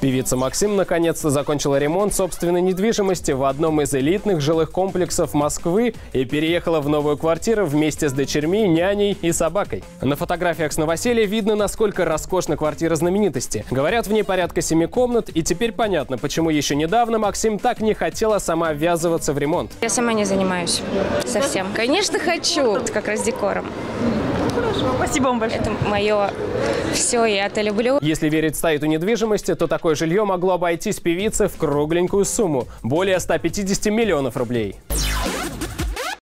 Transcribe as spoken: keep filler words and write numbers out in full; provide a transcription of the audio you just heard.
Певица Максим наконец-то закончила ремонт собственной недвижимости в одном из элитных жилых комплексов Москвы и переехала в новую квартиру вместе с дочерьми, няней и собакой. На фотографиях с новоселья видно, насколько роскошна квартира знаменитости. Говорят, в ней порядка семи комнат, и теперь понятно, почему еще недавно Максим так не хотела сама ввязываться в ремонт. Я сама не занимаюсь совсем. Конечно, хочу, как раз декором. Хорошо, спасибо вам большое. Это мое все, я это люблю. Если верить сайту недвижимости, то такое жилье могло обойтись певице в кругленькую сумму – более ста пятидесяти миллионов рублей.